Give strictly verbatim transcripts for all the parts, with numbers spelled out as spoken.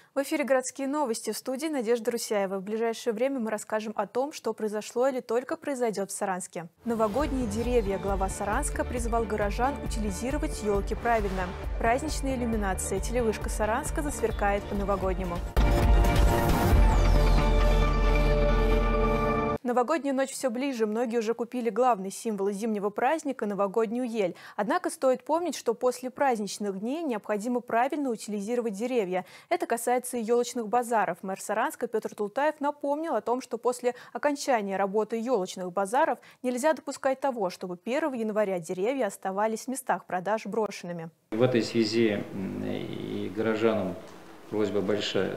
В эфире «Городские новости», в студии Надежда Русяева. В ближайшее время мы расскажем о том, что произошло или только произойдет в Саранске. Новогодние деревья. Глава Саранска призвал горожан утилизировать елки правильно. Праздничная иллюминация. Телевышка Саранска засверкает по-новогоднему. Новогодняя ночь все ближе. Многие уже купили главный символ зимнего праздника – новогоднюю ель. Однако стоит помнить, что после праздничных дней необходимо правильно утилизировать деревья. Это касается и елочных базаров. Мэр Саранска Петр Тултаев напомнил о том, что после окончания работы елочных базаров нельзя допускать того, чтобы первого января деревья оставались в местах продаж брошенными. В этой связи и горожанам просьба большая,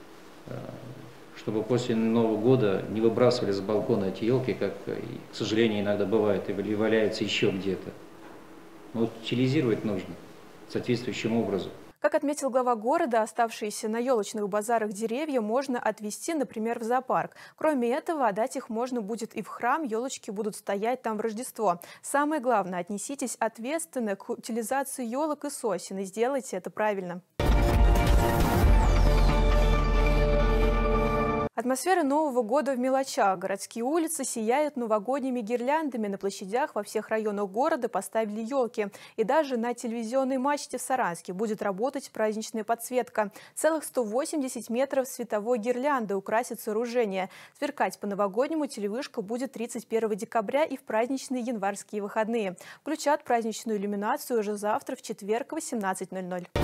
чтобы после Нового года не выбрасывали с балкона эти елки, как, к сожалению, иногда бывает, или валяются еще где-то. Но утилизировать нужно соответствующим образом. Как отметил глава города, оставшиеся на елочных базарах деревья можно отвезти, например, в зоопарк. Кроме этого, отдать их можно будет и в храм, елочки будут стоять там в Рождество. Самое главное, отнеситесь ответственно к утилизации елок и сосен и сделайте это правильно. Атмосфера Нового года в мелочах. Городские улицы сияют новогодними гирляндами. На площадях во всех районах города поставили елки. И даже на телевизионной мачте в Саранске будет работать праздничная подсветка. Целых сто восемьдесят метров световой гирлянды украсит сооружение. Сверкать по-новогоднему телевышка будет тридцать первого декабря и в праздничные январские выходные. Включат праздничную иллюминацию уже завтра, в четверг, в восемнадцать ноль ноль.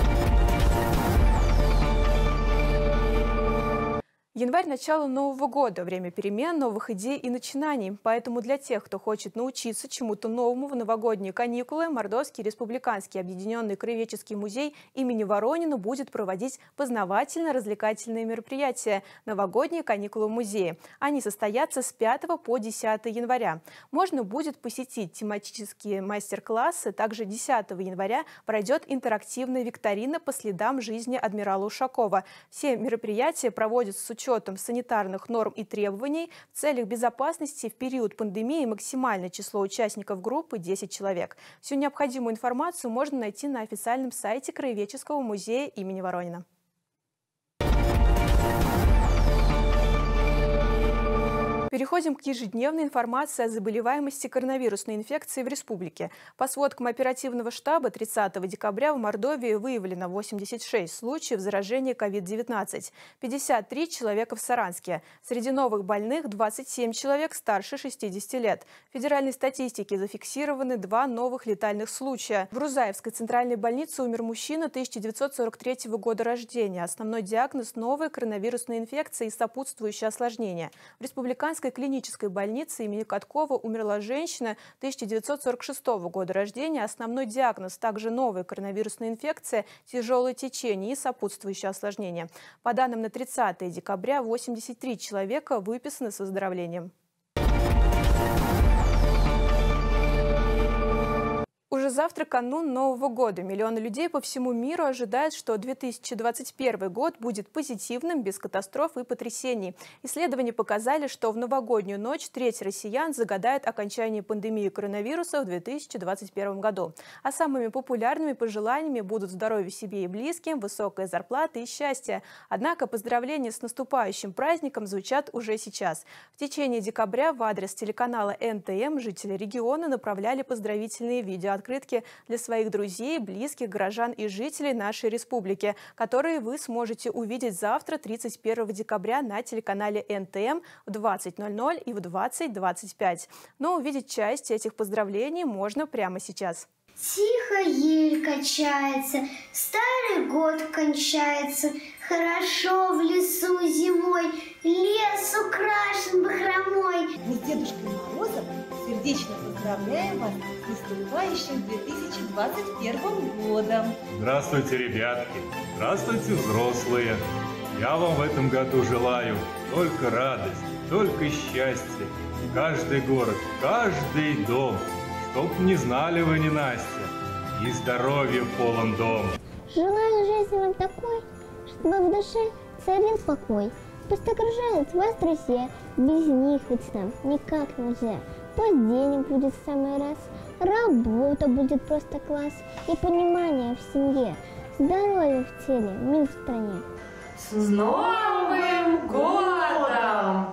Январь – начало Нового года, время перемен, новых идей и начинаний. Поэтому для тех, кто хочет научиться чему-то новому в новогодние каникулы, Мордовский республиканский объединенный краеведческий музей имени Воронина будет проводить познавательно-развлекательные мероприятия «Новогодние каникулы в музее». Они состоятся с пятого по десятое января. Можно будет посетить тематические мастер-классы. Также десятого января пройдет интерактивная викторина по следам жизни адмирала Ушакова. Все мероприятия проводятся с учетом учетом санитарных норм и требований. В целях безопасности в период пандемии максимальное число участников группы – десять человек. Всю необходимую информацию можно найти на официальном сайте Краеведческого музея имени Воронина. Переходим к ежедневной информации о заболеваемости коронавирусной инфекцией в республике. По сводкам оперативного штаба тридцатого декабря в Мордовии выявлено восемьдесят шесть случаев заражения ковид девятнадцать, пятьдесят три человека в Саранске. Среди новых больных двадцать семь человек старше шестидесяти лет. В федеральной статистике зафиксированы два новых летальных случая. В Рузаевской центральной больнице умер мужчина тысяча девятьсот сорок третьего года рождения. Основной диагноз – новая коронавирусная инфекция и сопутствующие осложнения. В республиканской В клинической больнице имени Каткова умерла женщина тысяча девятьсот сорок шестого года рождения. Основной диагноз – также новая коронавирусная инфекция, тяжелое течение и сопутствующие осложнения. По данным на тридцатое декабря, восемьдесят три человека выписаны с выздоровлением. Уже завтра канун Нового года. Миллионы людей по всему миру ожидают, что две тысячи двадцать первый год будет позитивным, без катастроф и потрясений. Исследования показали, что в новогоднюю ночь треть россиян загадает окончание пандемии коронавируса в две тысячи двадцать первом году. А самыми популярными пожеланиями будут здоровье себе и близким, высокая зарплата и счастье. Однако поздравления с наступающим праздником звучат уже сейчас. В течение декабря в адрес телеканала эн тэ эм жители региона направляли поздравительные видео открытки для своих друзей, близких, горожан и жителей нашей республики, которые вы сможете увидеть завтра, тридцать первого декабря, на телеканале эн тэ эм в двадцать ноль ноль и в двадцать двадцать пять. Но увидеть часть этих поздравлений можно прямо сейчас. Тихо ель качается, старый год кончается, хорошо в лесу зимой, лес украшен бахромой. Мы с Дедушкой Морозом сердечно поздравляем вас с наступающим две тысячи двадцать первым годом. Здравствуйте, ребятки! Здравствуйте, взрослые! Я вам в этом году желаю только радость, только счастье. Каждый город, каждый дом, чтоб не знали вы ненастья, и здоровья полон дом. Желаю жизни вам такой, чтобы в душе царил покой. Пусть окружают вас друзья, без них ведь нам никак нельзя. Пусть денег будет в самый раз, работа будет просто класс, и понимание в семье, здоровье в теле, мир в стране. С Новым годом!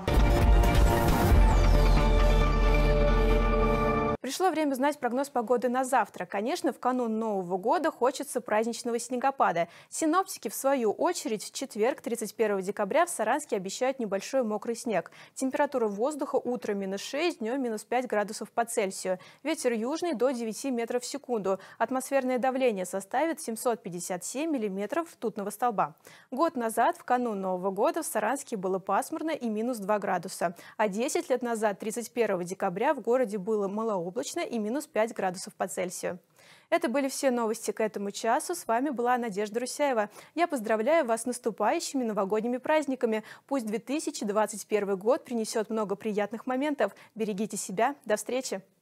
Пришло время знать прогноз погоды на завтра. Конечно, в канун Нового года хочется праздничного снегопада. Синоптики, в свою очередь, в четверг, тридцать первого декабря, в Саранске обещают небольшой мокрый снег. Температура воздуха утром минус шесть, днем минус пять градусов по Цельсию. Ветер южный до девяти метров в секунду. Атмосферное давление составит семьсот пятьдесят семь миллиметров ртутного столба. Год назад, в канун Нового года, в Саранске было пасмурно и минус два градуса. А десять лет назад, тридцать первого декабря, в городе было малооблачно и минус пять градусов по Цельсию. Это были все новости к этому часу. С вами была Надежда Русяева. Я поздравляю вас с наступающими новогодними праздниками. Пусть две тысячи двадцать первый год принесет много приятных моментов. Берегите себя. До встречи!